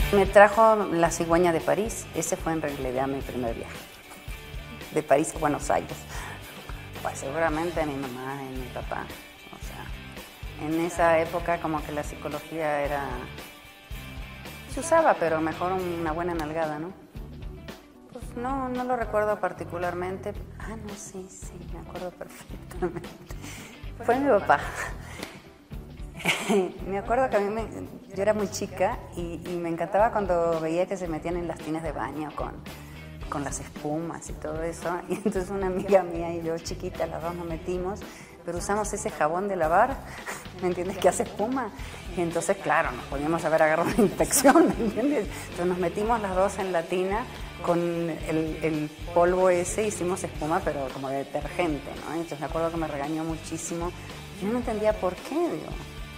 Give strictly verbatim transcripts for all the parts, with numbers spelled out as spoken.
Me trajo la cigüeña de París. Ese fue en realidad mi primer viaje. De París a Buenos Aires. Pues seguramente mi mamá y mi papá. O sea, en esa época como que la psicología era... se usaba, pero mejor una buena nalgada, ¿no? Pues no, no lo recuerdo particularmente. Ah, no, sí, sí, me acuerdo perfectamente. Fue mi papá. Me acuerdo que a mí me, yo era muy chica y, y me encantaba cuando veía que se metían en las tinas de baño con, con las espumas y todo eso. Y entonces una amiga mía y yo, chiquita, las dos nos metimos, pero usamos ese jabón de lavar, ¿me entiendes? Que hace espuma. Y entonces, claro, nos podíamos haber agarrado una infección, ¿me entiendes? Entonces nos metimos las dos en la tina con el, el polvo ese, hicimos espuma, pero como de detergente, ¿no? Entonces me acuerdo que me regañó muchísimo. Yo no entendía por qué, digo.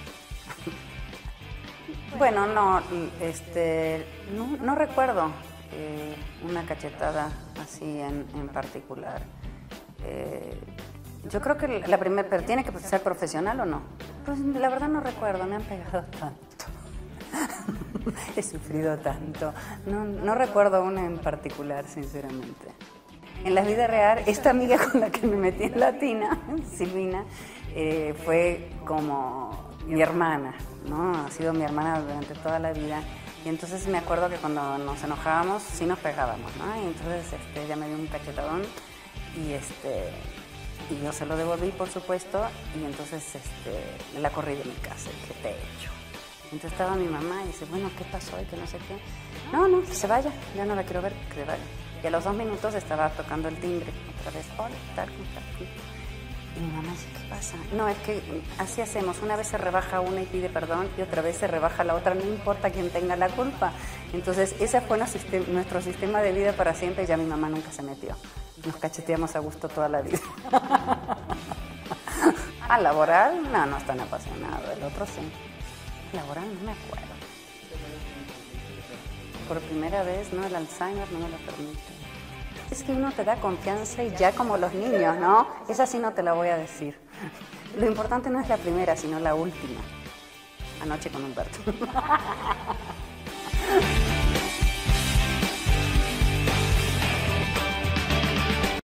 Bueno, no, este, no, no recuerdo eh, una cachetada así en, en particular. Eh, yo creo que la primera, pero ¿tiene que ser profesional o no? Pues la verdad no recuerdo, me han pegado tanto. He sufrido tanto. No, no recuerdo una en particular, sinceramente. En la vida real, esta amiga con la que me metí en la tina, Silvina, eh, fue como mi hermana, ¿no? Ha sido mi hermana durante toda la vida. Y entonces me acuerdo que cuando nos enojábamos, sí nos pegábamos, ¿no? Y entonces este, ella me dio un cachetadón y, este, y yo se lo devolví, por supuesto, y entonces este, la corrí de mi casa. Y dije, te he hecho. Entonces estaba mi mamá y dice, bueno, ¿qué pasó? Y que no sé qué. No, no, que se vaya, ya no la quiero ver, que se vaya. Y a los dos minutos estaba tocando el timbre, otra vez, hola, tal, tal, tal. Y mi mamá dice, ¿qué pasa? No, es que así hacemos, una vez se rebaja una y pide perdón y otra vez se rebaja la otra, no importa quién tenga la culpa. Entonces ese fue nuestro sistema de vida para siempre y ya mi mamá nunca se metió. Nos cacheteamos a gusto toda la vida. ¿A laboral? No, no es tan apasionado, el otro sí. Laboral no me acuerdo. Por primera vez, no, el Alzheimer no me lo permite. Es que uno te da confianza y ya como los niños, ¿no? Esa sí no te la voy a decir. Lo importante no es la primera, sino la última. Anoche con Humberto.